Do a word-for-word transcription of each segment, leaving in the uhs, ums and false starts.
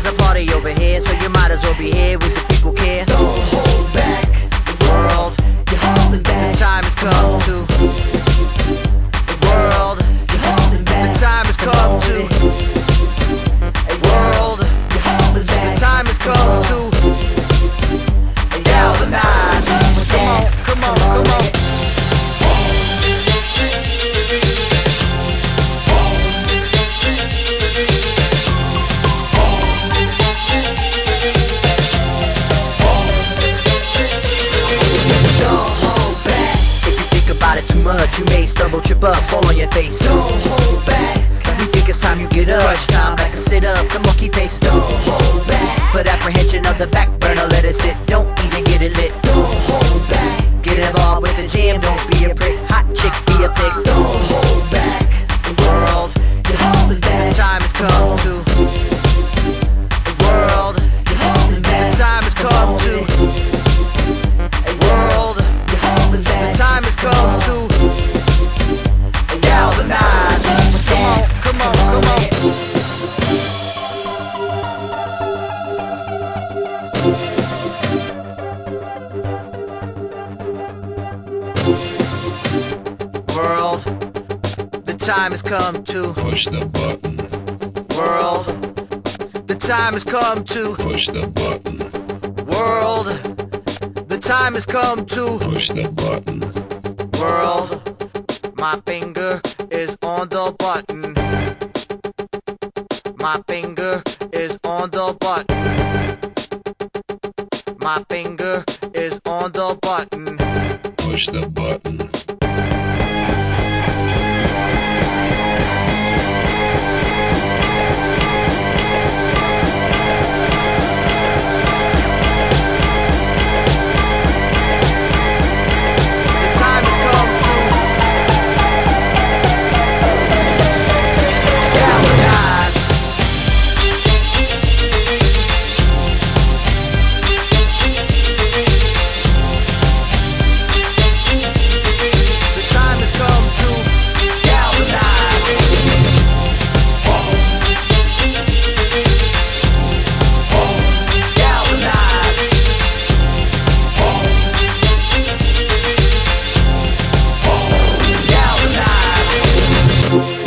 a party over here, so you might as well be here with the people care. Don't hold back, The world, you're holding back. the time has come to. The world, You're holding back. the time has come to. World, You're holding the back. time has come to galvanize. Come on, come on, come on. Too much, you may stumble, trip up, fall on your face. Don't hold back. We think it's time you get up. Crunch time, back and sit up, the monkey pace. Don't hold back. Put apprehension of the back burner, let it sit. Don't even get it lit. Don't hold back. Get involved with the jam, don't be a prick. Hot chick, be a pig. Don't hold back. The world, You're holding back. the time has come to. The world, You're holding back. the time has come to. World, You're holding the back. time has come to galvanize. Come on, come on, come on. World, the time has come to. Push the button. World, the time has come to. Push the button. World, the time has come to. Push the button. World, my finger is on the button. My finger is on the button. My finger is on the button. Push the button. The time has come to galvanize. The time has come to galvanize. Galvanize. Galvanize.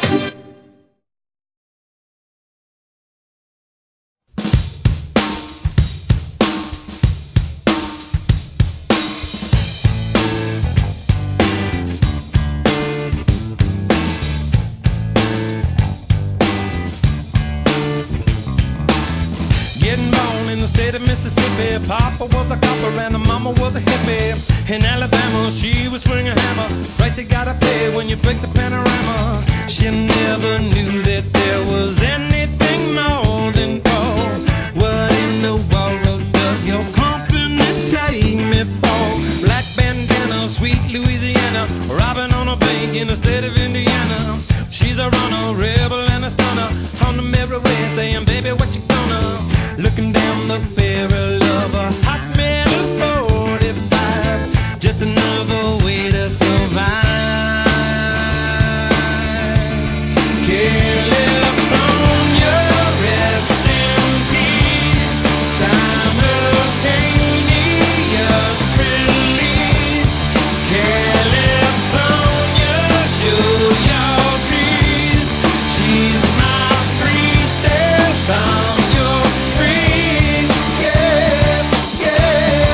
Getting born in the state of Mississippi. Papa was a copper and the mama was a hippie. In Alabama, she was swinging a hammer. Price you gotta pay when you break the panorama. She never knew that there was anything more than gold. What in the world does your company take me for? Black bandana, sweet Louisiana, robbing on a bank in the state of Indiana. She's a runner, rebel and a stunner. On the merry way saying, baby, what you gonna? Looking down the barrel of a hot metal forty-five. Just another way to survive. California, rest in peace. Simultaneous release. California, show your teeth. She's my priestess from your breeze. Yeah, yeah.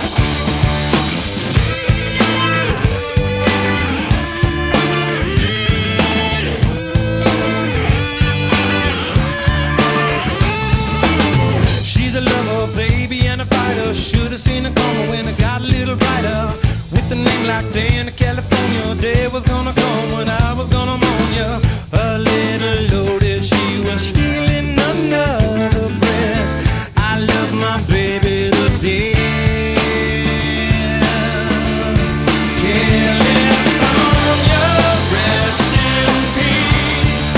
She's a lover, baby, and a fighter. Should've seen her coming when it got a little brighter. With a name like Diana, California, day was gonna come when I was gonna mourn ya. A little loaded, she was stealing another breath. I love my baby to death. California, rest in peace.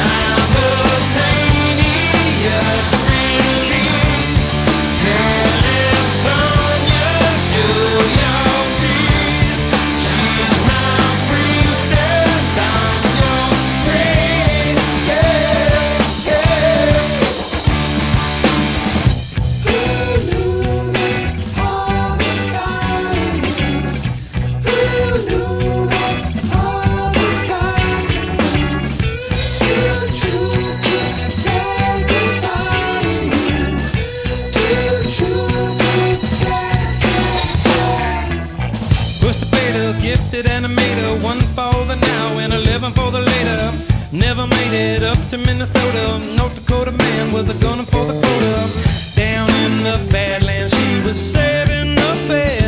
Simultaneous release. California, show your teeth. gifted animator, one for the now and eleven for the later. Never made it up to Minnesota. North Dakota man with a gun for the quota. Down in the Badlands, she was saving up bed.